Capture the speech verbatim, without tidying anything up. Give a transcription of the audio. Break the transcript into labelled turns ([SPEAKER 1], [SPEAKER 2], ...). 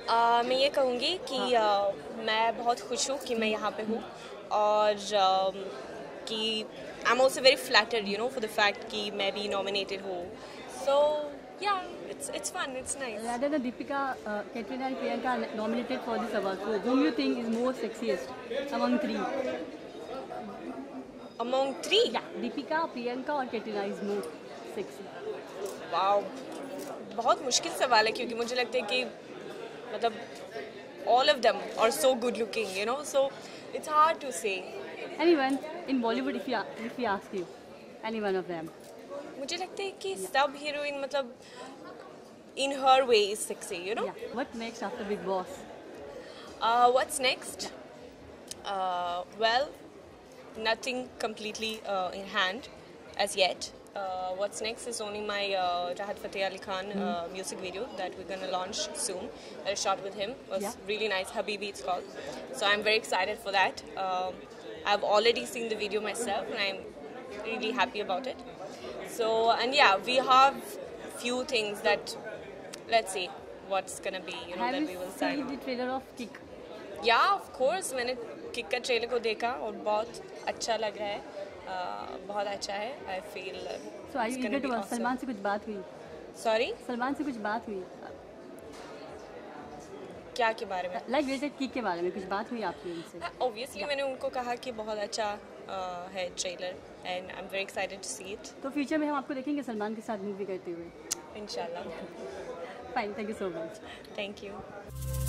[SPEAKER 1] uh, मैं ये कहूँगी कि uh, मैं बहुत खुश हूँ कि मैं यहाँ पे हूँ और um, कि I am also very flattered you know for the fact कि मैं भी नॉमिनेटेड हूँ so yeah it's it's fun it's nice.
[SPEAKER 2] Rather than Deepika, uh, Katrina and Priyanka are nominated for this award, so whom you think is more sexiest among three?
[SPEAKER 1] Among three?
[SPEAKER 2] Yeah, Deepika, Priyanka और Katrina is more sexy.
[SPEAKER 1] Wow, बहुत मुश्किल सवाल है क्योंकि मुझे लगता है कि मतलब all of them are so good looking, you know, so it's hard to say.
[SPEAKER 2] Anyone in Bollywood, if you if we ask you, any one of them?
[SPEAKER 1] मुझे लगता है कि सब हीरोइन मतलब in her way is sexy, you know.
[SPEAKER 2] Yeah. What next after Big Boss?
[SPEAKER 1] Uh, what's next? Uh, well, nothing completely uh, in hand as yet. Uh, what's next is only my uh, Rahat Fateh Ali Khan uh, music video that we're gonna launch soon. That I shot with him. It was
[SPEAKER 2] Yeah.
[SPEAKER 1] really nice. Habibi it's called. So I'm very excited for that. Um, I've already seen the video myself and I'm really happy about it. So and yeah, we have few things that let's see what's gonna be. You know
[SPEAKER 2] Have
[SPEAKER 1] that
[SPEAKER 2] you
[SPEAKER 1] we will sign.
[SPEAKER 2] seen the trailer of Kick?
[SPEAKER 1] Yeah, of course. मैंने Kick का trailer को देखा और बहुत अच्छा लग रहा है. uh, बहुत अच्छा है. I feel uh,
[SPEAKER 2] So are
[SPEAKER 1] it's
[SPEAKER 2] you
[SPEAKER 1] gonna
[SPEAKER 2] eager to
[SPEAKER 1] be
[SPEAKER 2] watch?
[SPEAKER 1] awesome.
[SPEAKER 2] Salman से कुछ बात हुई?
[SPEAKER 1] Sorry,
[SPEAKER 2] सलमान से कुछ बात हुई?
[SPEAKER 1] क्या के बारे में?
[SPEAKER 2] Like related Kick के बारे में कुछ बात हुई आपकी उनसे?
[SPEAKER 1] Obviously मैंने उनको कहा कि बहुत अच्छा uh, है trailer and I'm very excited to see it.
[SPEAKER 2] तो फ्यूचर में हम आपको देखेंगे सलमान के साथ मूवी करते हुए.
[SPEAKER 1] Inshallah.
[SPEAKER 2] Fine, thank you so much.
[SPEAKER 1] Thank you.